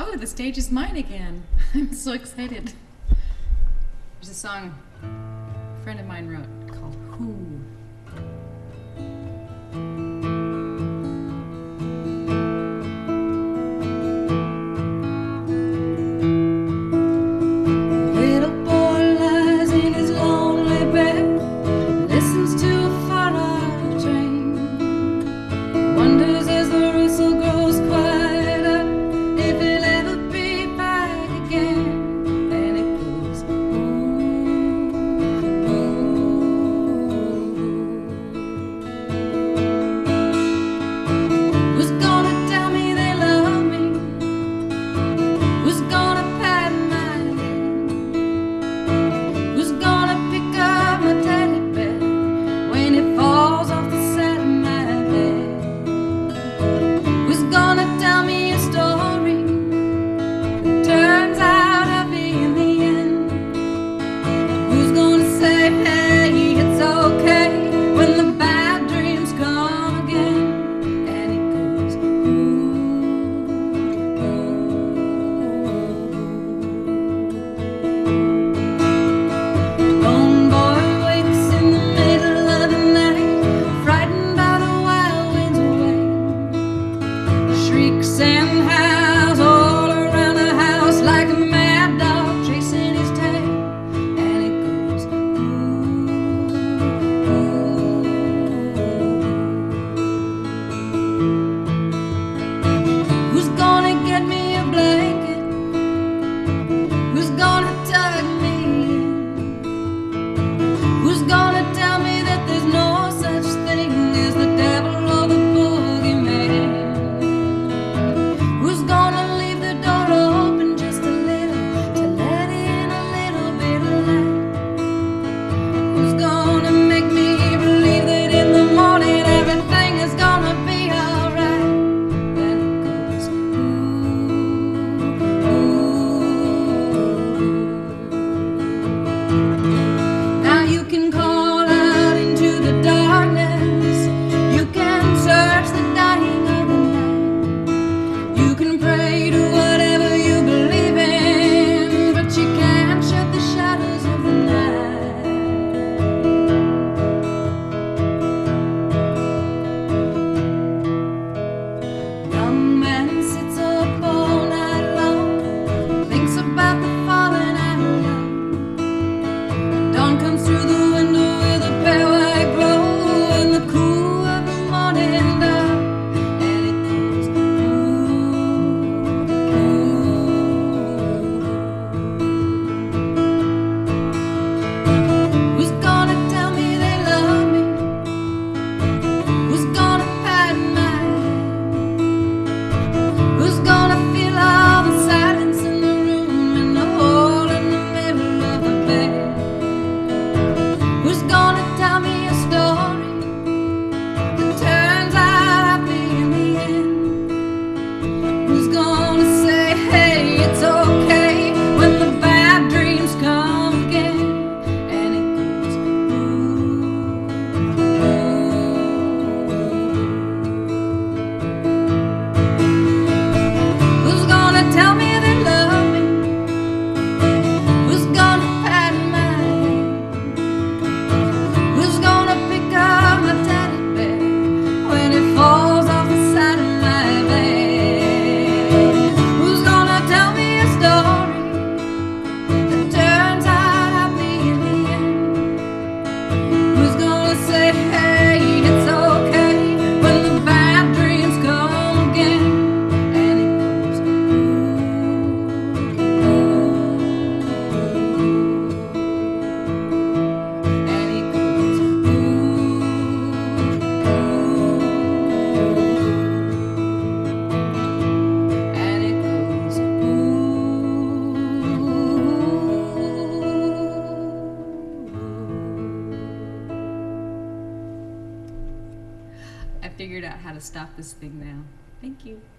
Oh, the stage is mine again. I'm so excited. There's a song a friend of mine wrote called Who. Little boy lies in his lonely bed, listens to a far-off train, wonders as the whistle grows quieter if he'll ever be back again. And it goes ooh, ooh. Who's gonna tell me they love me? Who's gonna pat my head? Who's gonna pick up my teddy bear when it falls off the side of my bed? Who's gonna tell me a story that turns out happy in the end? Who's gonna say, hey, it's okay when the bad dreams come again? And it goes ooh, ooh. Lone boy wakes in the middle of the night, frightened by the wild winds away. Shrieks and howls all around the house like a mad dog chasing his tail. And it goes ooh, ooh. Who's gonna get me a blanket? Who's gonna tuck me in? Who's gonna tell me that there's no such thing as the devil or the boogeyman? Who's gonna leave the door open just a little to let in a little bit of light? Who's gonna make me believe that in the morning everything is gonna be alright? Then it goes ooh, ooh. Now you can call out into the darkness, you can search the dying of the night, you can pray to whatever you believe in, but you can't shut the shadows of the night. Young man sits up all night long, thinks about the falling out of love. Dawn comes through the window with a pale white glow in the cool of the morning dark. And it goes ooh, ooh. Who's gonna tell me they love me? Who's gonna pat my head? Who's gonna feel all the silence in the room and the hole in the middle of the bed? Who's gonna tell me a story that turns out happy in the end? Who's gonna say, hey, it's okay when the bad dreams come again? And it goes ooh, ooh. Who's gonna tell me they love me? Who's gonna pat my head? Who's gonna pick up my teddy bear when it falls off the side of my bed? Who's gonna tell me a story that turns out happy in the end? Who's gonna say, hey, it's okay when the bad dreams come again? And it goes ooh, ooh. And it goes ooh, ooh. And it goes ooh. I figured out how to stop this thing now. Thank you.